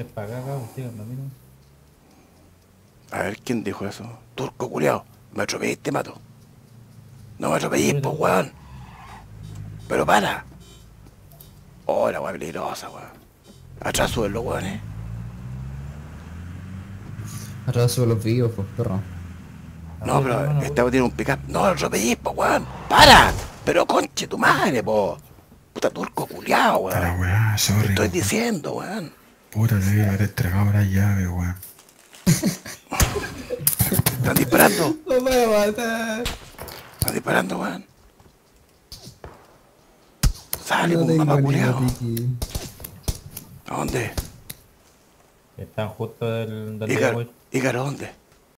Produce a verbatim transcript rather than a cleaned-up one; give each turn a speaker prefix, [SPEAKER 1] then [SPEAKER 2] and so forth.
[SPEAKER 1] Es para acá, cabrón, síganme, mira.
[SPEAKER 2] A ver, ¿quién dijo eso? Turco culiao. Me atropellé y te mato. No me atropellís,
[SPEAKER 1] Súbete,
[SPEAKER 2] po,
[SPEAKER 1] weón.
[SPEAKER 2] weón. Pero para. Oh, la weá peligrosa, weón. Atrás suben los weones.
[SPEAKER 3] Atrás subo los vivos, pues, perro.
[SPEAKER 2] No,
[SPEAKER 1] Apúrate,
[SPEAKER 2] pero
[SPEAKER 1] hermano,
[SPEAKER 2] esta
[SPEAKER 1] apúrate.
[SPEAKER 2] weá tiene un pickup. No, lo atropellís, po, weón. ¡Para! Pero conche tu madre, po. Puta turco culiao,
[SPEAKER 4] Puta la
[SPEAKER 2] weón.
[SPEAKER 4] weá,
[SPEAKER 2] Te
[SPEAKER 4] sorry,
[SPEAKER 2] estoy
[SPEAKER 4] weón.
[SPEAKER 2] diciendo, weón.
[SPEAKER 4] Puta, te debí haber entregado la llave, weón.
[SPEAKER 2] Están disparando.
[SPEAKER 3] ¡No me voy a matar!
[SPEAKER 2] Están disparando, weón. Sale,
[SPEAKER 3] No
[SPEAKER 2] pues, mamá
[SPEAKER 3] tengo ni la
[SPEAKER 2] culiao.
[SPEAKER 3] piqui.
[SPEAKER 2] ¿A dónde?
[SPEAKER 1] Están justo del, del
[SPEAKER 2] Ícaro,
[SPEAKER 1] League,
[SPEAKER 2] Ícaro, ¿dónde?